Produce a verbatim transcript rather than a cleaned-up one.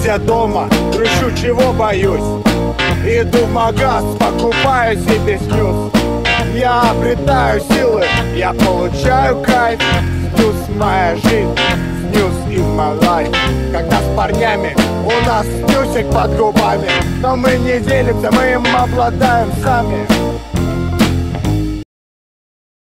Сидя дома, грущу, чего боюсь. Иду в магаз, покупаю себе снюс. Я обретаю силы, я получаю кайф. Снюс моя жизнь, снюс in my life. Когда с парнями у нас снюсик под губами, но мы не делимся, мы им обладаем сами.